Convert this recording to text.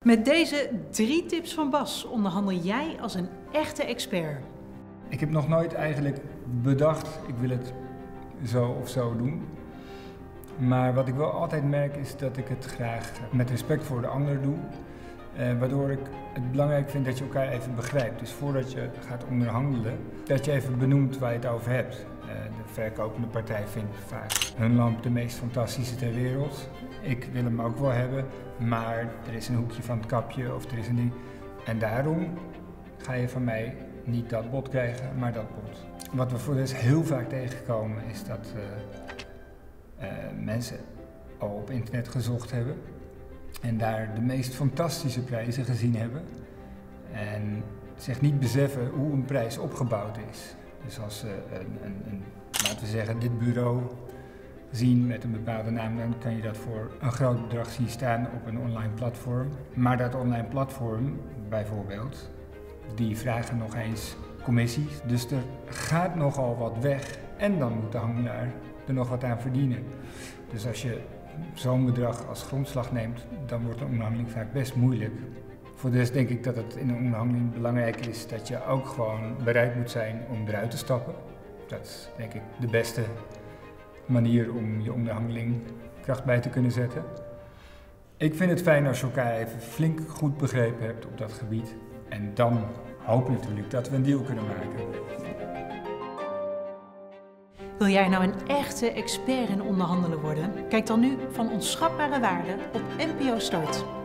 Met deze 3 tips van Bas onderhandel jij als een echte expert. Ik heb nog nooit eigenlijk bedacht, ik wil het zo of zo doen. Maar wat ik wel altijd merk is dat ik het graag met respect voor de ander doe. Waardoor ik het belangrijk vind dat je elkaar even begrijpt. Dus voordat je gaat onderhandelen, dat je even benoemt waar je het over hebt. De verkopende partij vindt vaak hun lamp de meest fantastische ter wereld. Ik wil hem ook wel hebben, maar er is een hoekje van het kapje of er is een ding. En daarom ga je van mij niet dat bod krijgen, maar dat bod. Wat we voor de rest heel vaak tegenkomen is dat mensen al op internet gezocht hebben en daar de meest fantastische prijzen gezien hebben en zich niet beseffen hoe een prijs opgebouwd is. Dus als ze laten we zeggen, dit bureau zien met een bepaalde naam, dan kan je dat voor een groot bedrag zien staan op een online platform. Maar dat online platform bijvoorbeeld, die vragen nog eens commissies. Dus er gaat nogal wat weg en dan moet de handelaar er nog wat aan verdienen. Dus als je zo'n bedrag als grondslag neemt, dan wordt een onderhandeling vaak best moeilijk. Voor de rest denk ik dat het in een onderhandeling belangrijk is dat je ook gewoon bereid moet zijn om eruit te stappen. Dat is denk ik de beste manier om je onderhandeling kracht bij te kunnen zetten. Ik vind het fijn als je elkaar even flink goed begrepen hebt op dat gebied. En dan hoop ik natuurlijk dat we een deal kunnen maken. Wil jij nou een echte expert in onderhandelen worden? Kijk dan nu van Onschatbare Waarde op NPO Start.